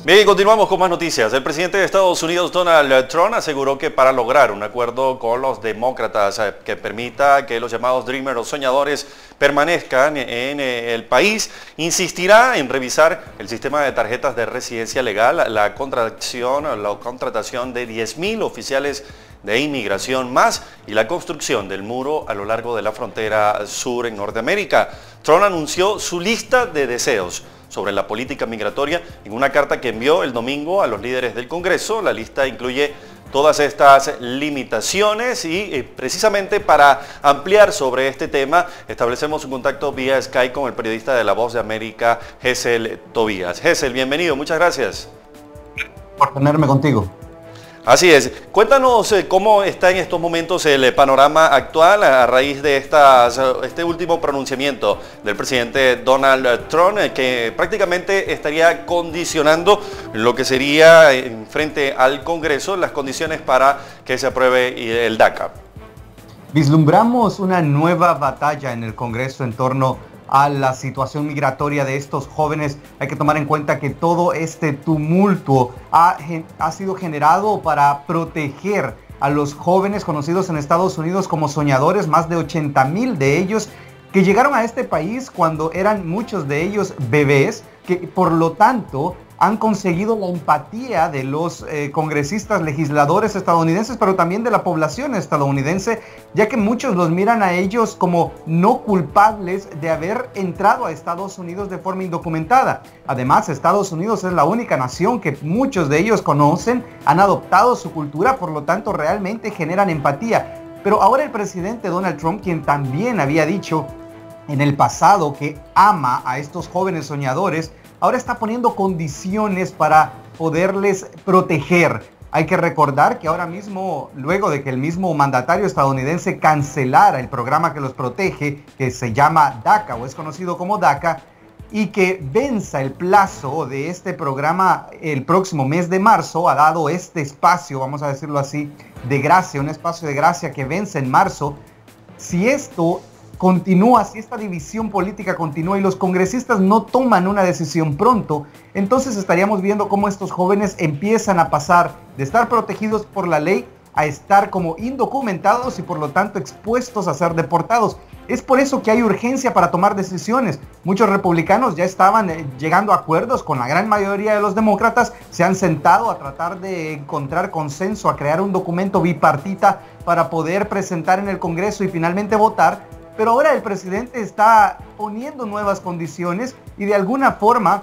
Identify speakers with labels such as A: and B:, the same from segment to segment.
A: Bien, continuamos con más noticias. El presidente de Estados Unidos, Donald Trump, aseguró que para lograr un acuerdo con los demócratas que permita que los llamados Dreamers o soñadores permanezcan en el país, insistirá en revisar el sistema de tarjetas de residencia legal, la contratación de 10.000 oficiales de inmigración más y la construcción del muro a lo largo de la frontera sur en Norteamérica. Trump anunció su lista de deseos sobre la política migratoria en una carta que envió el domingo a los líderes del Congreso. La lista incluye todas estas limitaciones y precisamente para ampliar sobre este tema establecemos un contacto vía Skype con el periodista de La Voz de América, Hessel Tobías. Hessel, bienvenido, muchas gracias.
B: Por tenerme contigo.
A: Así es. Cuéntanos cómo está en estos momentos el panorama actual a raíz de este último pronunciamiento del presidente Donald Trump, que prácticamente estaría condicionando lo que sería frente al Congreso las condiciones para que se apruebe el DACA.
B: Vislumbramos una nueva batalla en el Congreso en torno a la situación migratoria de estos jóvenes. Hay que tomar en cuenta que todo este tumulto ha sido generado para proteger a los jóvenes conocidos en Estados Unidos como soñadores, más de 80,000 de ellos que llegaron a este país cuando eran muchos de ellos bebés, que por lo tanto han conseguido la empatía de los congresistas, legisladores estadounidenses, pero también de la población estadounidense, ya que muchos los miran a ellos como no culpables de haber entrado a Estados Unidos de forma indocumentada. Además, Estados Unidos es la única nación que muchos de ellos conocen, han adoptado su cultura, por lo tanto realmente generan empatía. Pero ahora el presidente Donald Trump, quien también había dicho en el pasado que ama a estos jóvenes soñadores, ahora está poniendo condiciones para poderles proteger. Hay que recordar que ahora mismo, luego de que el mismo mandatario estadounidense cancelara el programa que los protege, que se llama DACA o es conocido como DACA, y que venza el plazo de este programa el próximo mes de marzo, ha dado este espacio, vamos a decirlo así, de gracia, un espacio de gracia que vence en marzo. Si esto continúa, si esta división política continúa y los congresistas no toman una decisión pronto, entonces estaríamos viendo cómo estos jóvenes empiezan a pasar de estar protegidos por la ley a estar como indocumentados y por lo tanto expuestos a ser deportados. Es por eso que hay urgencia para tomar decisiones. Muchos republicanos ya estaban llegando a acuerdos con la gran mayoría de los demócratas, se han sentado a tratar de encontrar consenso, a crear un documento bipartita para poder presentar en el Congreso y finalmente votar. Pero ahora el presidente está poniendo nuevas condiciones y de alguna forma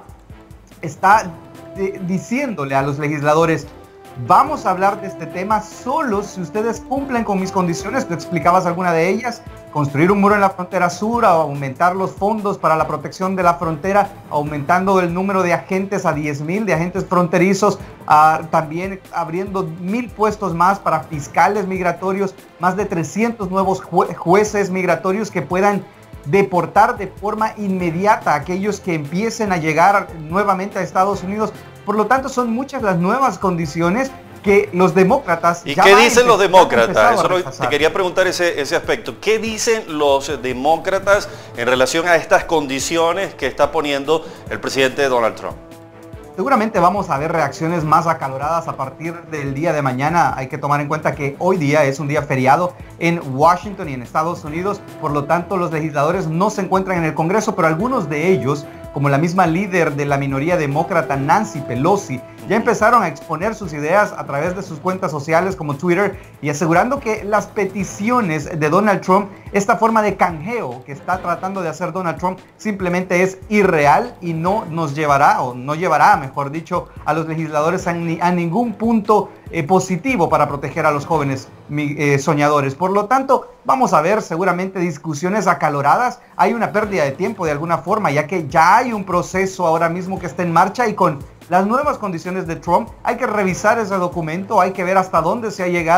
B: está diciéndole a los legisladores: vamos a hablar de este tema solo si ustedes cumplen con mis condiciones. Tú explicabas alguna de ellas: construir un muro en la frontera sur, aumentar los fondos para la protección de la frontera, aumentando el número de agentes a 10,000, de agentes fronterizos, también abriendo 1,000 puestos más para fiscales migratorios, más de 300 nuevos jueces migratorios que puedan deportar de forma inmediata a aquellos que empiecen a llegar nuevamente a Estados Unidos. Por lo tanto, son muchas las nuevas condiciones que los demócratas...
A: ¿Y qué dicen los demócratas? Eso te quería preguntar ese aspecto. ¿Qué dicen los demócratas en relación a estas condiciones que está poniendo el presidente Donald Trump?
B: Seguramente vamos a ver reacciones más acaloradas a partir del día de mañana. Hay que tomar en cuenta que hoy día es un día feriado en Washington y en Estados Unidos. Por lo tanto, los legisladores no se encuentran en el Congreso, pero algunos de ellos, como la misma líder de la minoría demócrata, Nancy Pelosi, ya empezaron a exponer sus ideas a través de sus cuentas sociales como Twitter y asegurando que las peticiones de Donald Trump, esta forma de canjeo que está tratando de hacer Donald Trump, simplemente es irreal y no nos llevará, o no llevará, mejor dicho, a los legisladores a ningún punto positivo para proteger a los jóvenes soñadores. Por lo tanto, vamos a ver seguramente discusiones acaloradas. Hay una pérdida de tiempo de alguna forma, ya que ya hay un proceso ahora mismo que está en marcha y con las nuevas condiciones de Trump hay que revisar ese documento, hay que ver hasta dónde se ha llegado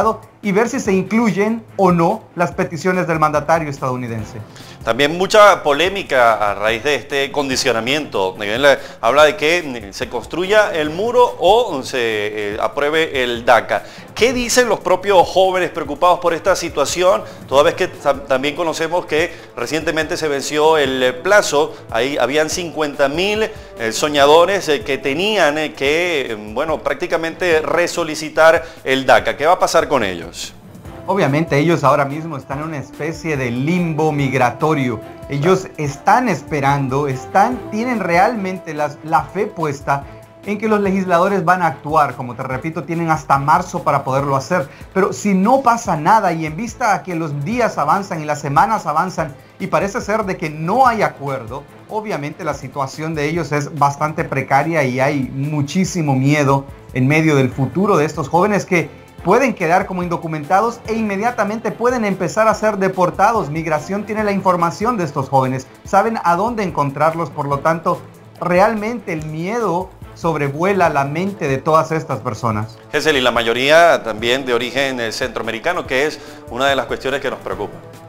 B: y ver si se incluyen o no las peticiones del mandatario estadounidense.
A: También mucha polémica a raíz de este condicionamiento. Él habla de que se construya el muro o se apruebe el DACA. ¿Qué dicen los propios jóvenes preocupados por esta situación? Toda vez que también conocemos que recientemente se venció el plazo, ahí habían 50.000 soñadores que tenían que, bueno, prácticamente resolicitar el DACA. ¿Qué va a pasar con ellos?
B: Obviamente ellos ahora mismo están en una especie de limbo migratorio. Ellos están esperando, tienen realmente la fe puesta en que los legisladores van a actuar. Como te repito, tienen hasta marzo para poderlo hacer. Pero si no pasa nada y en vista a que los días avanzan y las semanas avanzan y parece ser de que no hay acuerdo, obviamente la situación de ellos es bastante precaria y hay muchísimo miedo en medio del futuro de estos jóvenes que pueden quedar como indocumentados e inmediatamente pueden empezar a ser deportados. Migración tiene la información de estos jóvenes, saben a dónde encontrarlos, por lo tanto, realmente el miedo sobrevuela la mente de todas estas personas.
A: Gesell, y la mayoría también de origen centroamericano, que es una de las cuestiones que nos preocupa.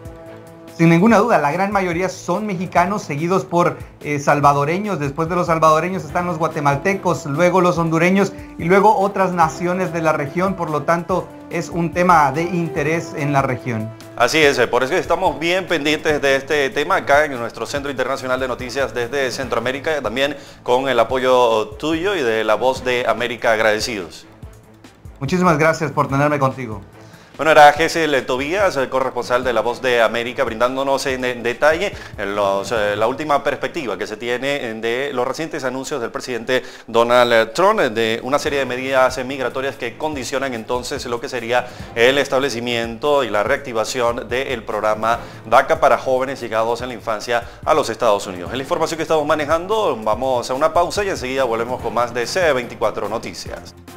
B: Sin ninguna duda, la gran mayoría son mexicanos, seguidos por salvadoreños. Después de los salvadoreños están los guatemaltecos, luego los hondureños y luego otras naciones de la región. Por lo tanto, es un tema de interés en la región.
A: Así es, por eso estamos bien pendientes de este tema acá en nuestro Centro Internacional de Noticias desde Centroamérica, también con el apoyo tuyo y de La Voz de América. Agradecidos.
B: Muchísimas gracias por tenerme contigo.
A: Bueno, era Gesell Tobías, el corresponsal de La Voz de América, brindándonos en detalle la última perspectiva que se tiene de los recientes anuncios del presidente Donald Trump de una serie de medidas migratorias que condicionan entonces lo que sería el establecimiento y la reactivación del programa DACA para jóvenes llegados en la infancia a los Estados Unidos. Es la información que estamos manejando, vamos a una pausa y enseguida volvemos con más de C24 Noticias.